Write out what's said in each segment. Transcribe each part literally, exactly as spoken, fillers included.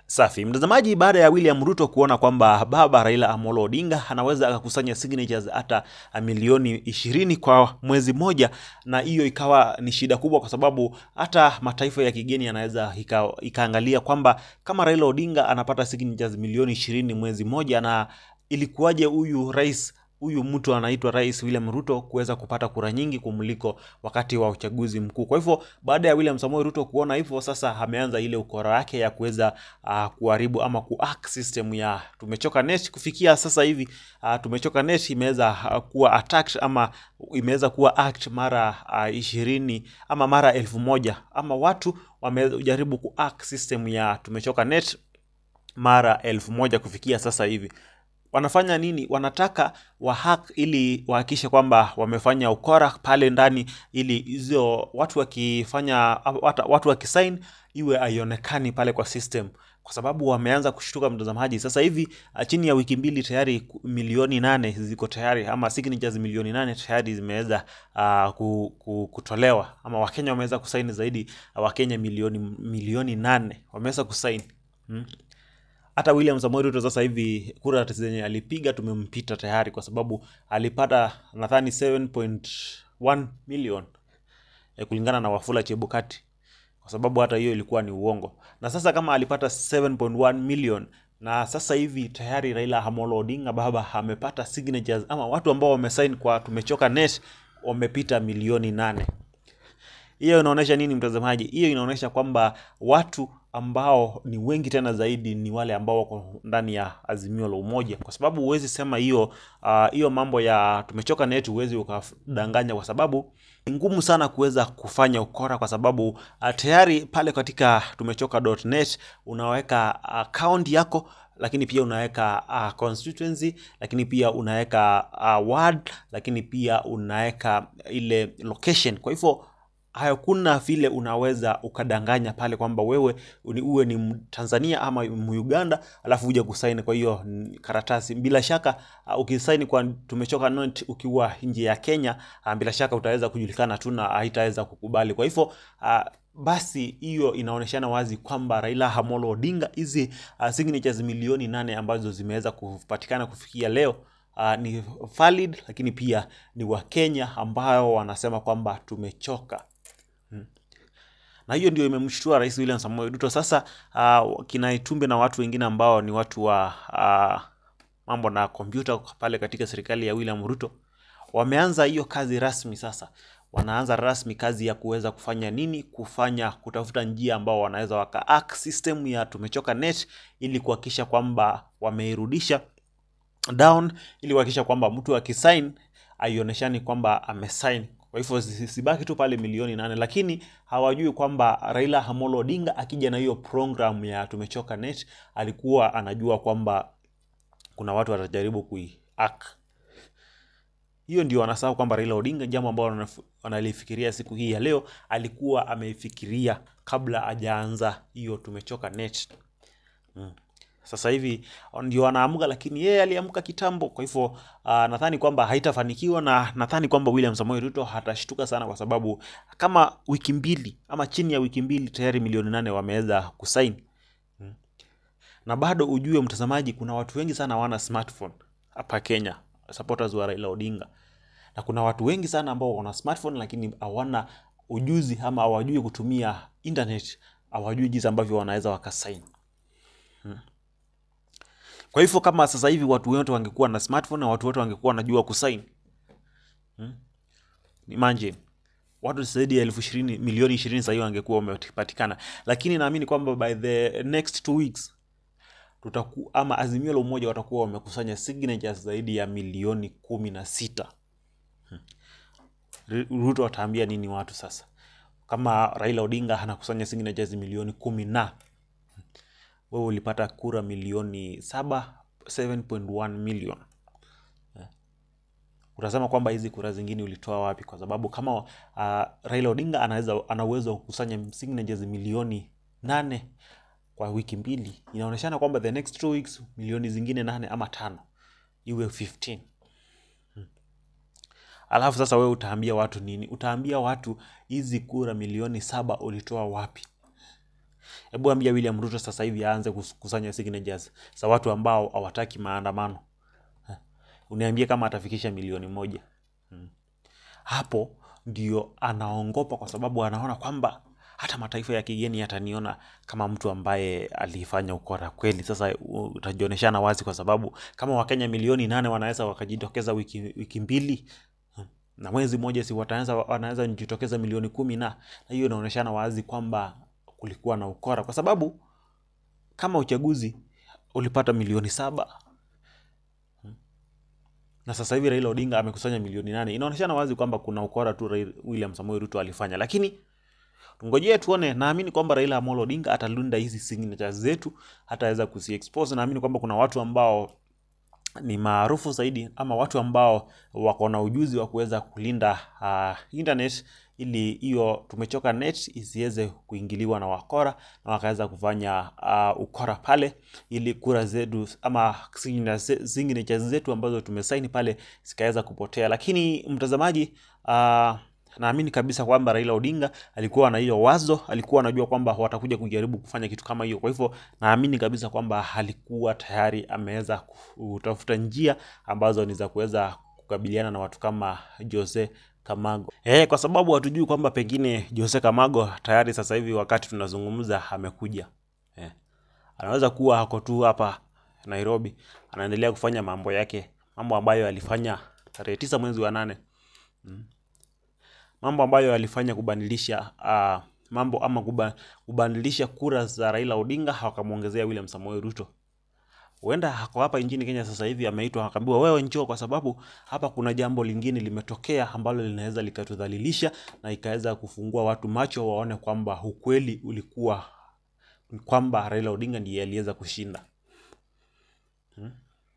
Safi. Mtazamaji, baada ya William Ruto kuona kwamba baba Raila Amolo Odinga anaweza akakusanya signatures hata milioni ishirini kwa mwezi moja, na hiyo ikawa ni shida kubwa, kwa sababu hata mataifa ya kigeni yanaweza ikaangalia kwamba kama Raila Odinga anapata signatures milioni ishirini mwezi moja, na ilikuwaje huyu rais huyu mtu anaitwa Rais William Ruto kuweza kupata kura nyingi kumuliko wakati wa uchaguzi mkuu. Kwa hivyo baada ya William Samoei Ruto kuona hivyo, sasa ameanza ile ukora yake ya kuweza uh, kuharibu ama kuhack system ya Tumechoka Net. Kufikia sasa hivi uh, Tumechoka Net imeweza uh, kuwa attacked ama imeweza kuwa hacked mara uh, ishirini ama mara elfu moja, ama watu wamejaribu kuhack system ya Tumechoka Net mara elfu moja kufikia sasa hivi. Wanafanya nini? Wanataka wahack ili wahakishe kwamba wamefanya ukora pale ndani, ili hizo watu wakifanya watu wakisign iwe haionekani pale kwa system, kwa sababu wameanza kushtuka mtazamaji. Sasa hivi chini ya wiki mbili tayari milioni nane ziko tayari, ama signatures milioni nane tayari zimeweza uh, kutolewa, ama Wakenya wameweza kusign zaidi Wakenya milioni milioni nane wameweza kusign. Hmm? Hata William Samoei Ruto sasa hivi kura zenye alipiga tumempita tayari, kwa sababu alipata nadhani seven point one million e, kulingana na Wafula Chebukati, kwa sababu hata hiyo ilikuwa ni uongo. Na sasa kama alipata seven point one million, na sasa hivi tayari Raila Amolo Odinga baba amepata signatures ama watu ambao wamesign kwa Tumechoka Net wamepita milioni nane. Hiyo inaonyesha nini mtazamaji? Hiyo inaonyesha kwamba watu ambao ni wengi tena zaidi ni wale ambao wako ndani ya Azimio la Umoja, kwa sababu huwezi sema hiyo hiyo uh, mambo ya Tumechoka Net huwezi ukadanganya, kwa sababu ni ngumu sana kuweza kufanya ukora, kwa sababu uh, tayari pale katika tumechoka dot net unaweka account yako, lakini pia unaweka uh, constituency, lakini pia unaweka uh, ward, lakini pia unaweka ile location. Kwa hivyo hakuna vile unaweza ukadanganya pale kwamba wewe uwe ni Tanzania ama Uganda alafu uje kusaini kwa hiyo karatasi. Bila shaka uh, ukisaini kwa Tumechoka Net ukiwa nje ya Kenya, uh, bila shaka utaweza kujulikana tu na haitaweza kukubali. Kwa hivyo uh, basi hiyo inaoneshana wazi kwamba Raila Amolo Odinga hizi uh, signatures milioni nane ambazo zimeweza kupatikana kufikia leo uh, ni valid, lakini pia ni wa Kenya ambao wanasema kwamba tumechoka. Hmm. Na hiyo ndio imemshtua Rais William Samoei Ruto. Sasa uh, Kinaitumbe na watu wengine ambao ni watu wa uh, mambo na kompyuta pale katika serikali ya William Ruto wameanza hiyo kazi rasmi. Sasa wanaanza rasmi kazi ya kuweza kufanya nini? Kufanya kutafuta njia ambao wanaweza waka-hack system ya Tumechoka Net ili kuhakikisha kwamba wameirudisha down, ili kuhakikisha kwamba mtu akisign aioneshani kwamba amesign. Kwa hivyo sibaki tu pale milioni nane, lakini hawajui kwamba Raila Amolo Odinga akija na hiyo program ya Tumechoka Net alikuwa anajua kwamba kuna watu watajaribu kui-hack. Hiyo ndio wanasahau kwamba Raila Odinga, jambo ambalo wanalifikiria siku hii ya leo, alikuwa ameifikiria kabla hajaanza hiyo Tumechoka Net. Hmm. Sasa hivi ndio anaamka, lakini yeye aliamka kitambo. Kwa hivyo uh, nadhani kwamba haitafanikiwa, na nadhani kwamba William Samoei Ruto hatashtuka sana, kwa sababu kama wiki mbili ama chini ya wiki mbili tayari milioni nane wameweza kusign. Hmm. Na bado ujue mtazamaji, kuna watu wengi sana wana smartphone hapa Kenya, supporters wa Raila Odinga. Na kuna watu wengi sana ambao wana smartphone lakini hawana ujuzi ama hawajui kutumia internet, hawajui jinsi ambavyo wanaweza wakasign. Hmm. Kwa hivyo kama sasa hivi watu wote wangekuwa na smartphone na watu wote wangekuwa wanajua kusign, hmm? Imagine watu zaidi ya elfu ishirini milioni ishirini sasa hivi wangekuwa wamepatikana. Lakini naamini kwamba by the next two weeks tutakuwa ama Azimio la Umoja watakuwa wamekusanya signatures zaidi ya milioni kumi na sita. Hmm. Ruto ataambia nini watu sasa? Kama Raila Odinga anakusanya signatures milioni kumi na wewe ulipata kura milioni saba, seven point one million. Yeah. Utasema kwamba hizi kura zingine ulitoa wapi? Kwa sababu kama uh, Raila Odinga anaweza ana uwezo wa kukusanya signatures milioni nane kwa wiki mbili, inaonekana kwamba the next two weeks milioni zingine nane ama tano iwe fifteen. Hmm. Alafu sasa wewe utaambia watu nini? Utaambia watu hizi kura milioni saba ulitoa wapi? Hebu ambia William Ruto sasa hivi aanze kukusanya signatures za watu ambao hawataki maandamano. Uniambie kama atafikisha milioni moja. Hmm. Hapo ndio anaongopa, kwa sababu anaona kwamba hata mataifa ya kigeni yataniona kama mtu ambaye alifanya ukora kweli. Sasa utajioneshana wazi, kwa sababu kama Wakenya milioni nane wanaweza wakajitokeza wiki, wiki mbili, na mwezi mmoja si wataanza wanaweza kujitokeza milioni kumi, na na hiyo inaoneshana wazi kwamba kulikuwa na ukora, kwa sababu kama uchaguzi ulipata milioni saba na sasa hivi Raila Odinga amekusanya milioni nane, inaoneshana wazi kwamba kuna ukora tu William Samoei Ruto alifanya. Lakini ngojea tuone. Naamini kwamba Raila Amolo Odinga atalunda hizi signatures zetu, hataweza kusi expose. Naamini kwamba kuna watu ambao ni maarufu zaidi, ama watu ambao wako na ujuzi wa kuweza kulinda uh, internet, ili hiyo Tumechoka Net isiweze kuingiliwa na wakora na wakaweza kufanya uh, ukora pale, ili kura zetu ama signatures zetu ambazo tumesaini pale sikaweza kupotea. Lakini mtazamaji, uh, naamini kabisa kwamba Raila Odinga alikuwa na hiyo wazo, alikuwa anajua kwamba watakuja kujaribu kufanya kitu kama hiyo. Kwa hivyo naamini kabisa kwamba alikuwa tayari ameweza kutafuta njia ambazo ni za kuweza kukabiliana na watu kama Jose Camargo. Eh, kwa sababu hatujui kwamba pengine Jose Camargo tayari sasa hivi wakati tunazungumza amekuja. Eh. Anaweza kuwa hako tu hapa Nairobi, anaendelea kufanya mambo yake, mambo ambayo alifanya tarehe tisa mwezi wa nane. Hmm. Mambo ambayo alifanya kubadilisha uh, mambo ama kuba, kubadilisha kura za Raila Odinga, wakamuongezea William Samoei Ruto. Huenda hako hapa nchini Kenya sasa hivi ameitwa akaambiwa wewe njoo, kwa sababu hapa kuna jambo lingine limetokea ambalo linaweza likatudhalilisha na ikaweza kufungua watu macho waone kwamba ukweli ulikuwa kwamba Raila Odinga ndiye aliweza kushinda. Hmm?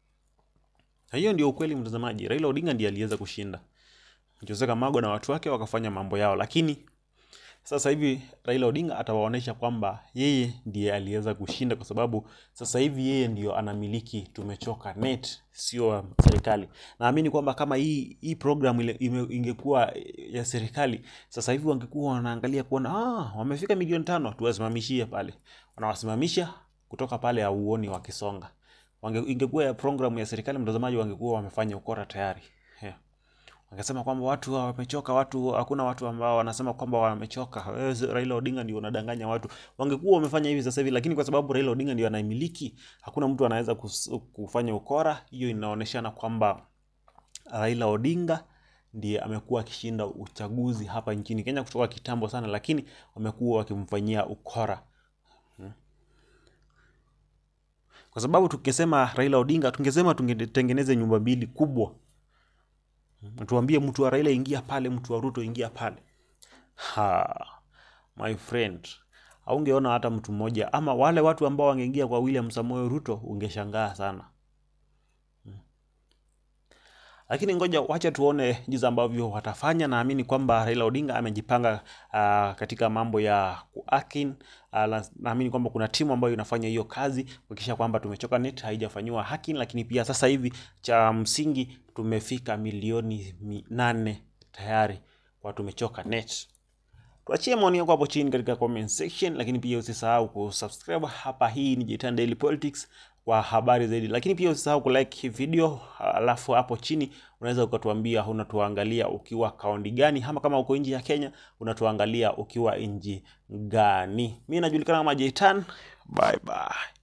Hiyo ndio ukweli mtazamaji, Raila Odinga ndiye aliweza kushinda. Jose Camargo na watu wake wakafanya mambo yao, lakini sasa hivi Raila Odinga atawaonesha kwamba yeye ndiye aliweza kushinda, kwa sababu sasa hivi yeye ndio anamiliki Tumechoka Net, sio serikali. Naamini kwamba kama hii hii program ile ingekuwa ya serikali, sasa hivi wangekuwa wanaangalia kuona ah wamefika milioni tano, tuwasimamishie pale. Wanawasimamisha kutoka pale hauoni wakisonga. Wange ingekuwa ya program ya serikali mtazamaji, wangekuwa wamefanya ukora tayari. Yeah. Wakasema kwamba watu wamechoka, watu hakuna watu ambao wanasema kwamba wamechoka. Raila Odinga ndio anadanganya watu. Wangekuwa wamefanya hivi sasa hivi, lakini kwa sababu Raila Odinga ndio anaimiliki, hakuna mtu anaweza kufanya ukora. Hiyo inaoneshana kwamba Raila Odinga ndiye amekuwa akishinda uchaguzi hapa nchini Kenya kutoka kitambo sana, lakini wamekuwa wakimfanyia ukora. Hmm. Kwa sababu tukisema Raila Odinga, tungesema tungetengeneze nyumba mbili kubwa. Tuambie mtu wa Raila ingia pale, mtu wa Ruto ingia pale. Ha, my friend, haungeona hata mtu mmoja, ama wale watu ambao wangeingia kwa William Samoei Ruto ungeshangaa sana. Hmm. Lakini ngoja wacha tuone jinsi ambavyo watafanya. Naamini kwamba Raila Odinga amejipanga uh, katika mambo ya kuakin. Uh, naamini kwamba kuna timu ambayo inafanya hiyo kazi kuhakikisha kwamba Tumechoka Net haijafanywa hacking, lakini pia sasa hivi cha msingi tumefika milioni nane tayari kwa Tumechoka Net. Tuachie maoni yako hapo chini katika comment section, lakini pia usisahau kusubscribe hapa. Hii ni J ten Daily Politics kwa habari zaidi, lakini pia usisahau kulike hii video, alafu hapo chini unaweza ukatuambia unatuangalia ukiwa kaunti gani, ama kama uko nje ya Kenya unatuangalia ukiwa nchi gani. Mimi najulikana kama J ten. Bye bye.